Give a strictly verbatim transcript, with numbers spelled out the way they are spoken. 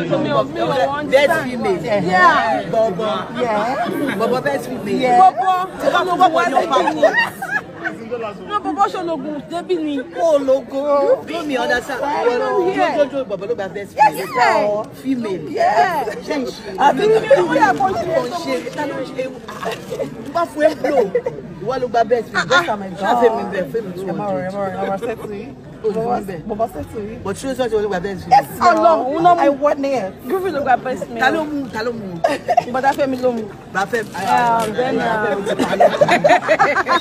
Best female. Yeah. Bobo. Yeah. Bobo best female. Yeah. Bobo. No, Bobo show logo. Debbie oh logo. Don't me understand. Jojo Bobo logo best female. Female. Yeah. I think we are going to Ba fu blow. Ìwọ ló gba best female. That's my God. Femi be Femi too. I'm alright, I'm alright. I'm set to you. Bobo set to you. But you say you gba best female. Yes, Ọlọ́run. I want it. Give me logo best female. Ta ló mú, ta ló mú. But that Femi ló mú. Ba Femi. Ah, then